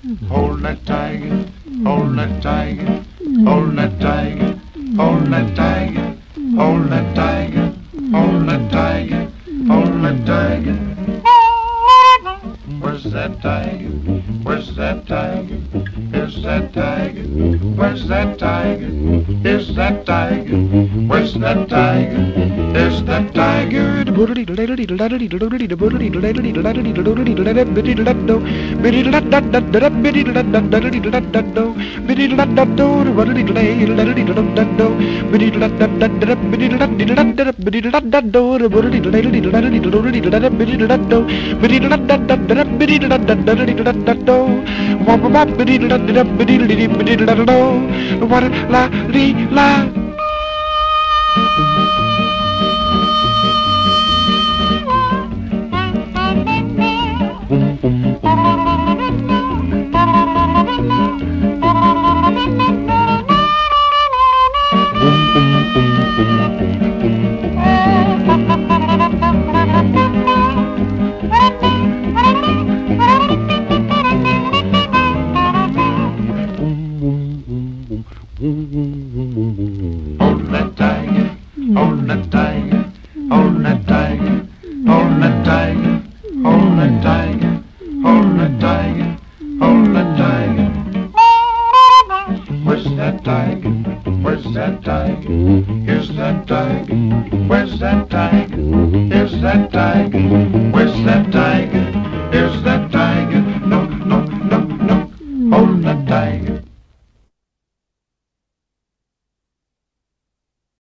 Hold that tiger, hold that tiger, hold that tiger, hold that tiger, hold that tiger, hold that tiger, hold that tiger. Where's that tiger? Where's that tiger? Is that tiger? Where's that tiger? Is that tiger? Where's that tiger? Is that tiger? Hold that tiger, hold that tiger, hold that tiger, hold that tiger, hold that tiger, hold that tiger, hold that tiger. Where's that tiger? Where's that tiger? Is that tiger? Where's that tiger? Is that tiger? Where's that tiger?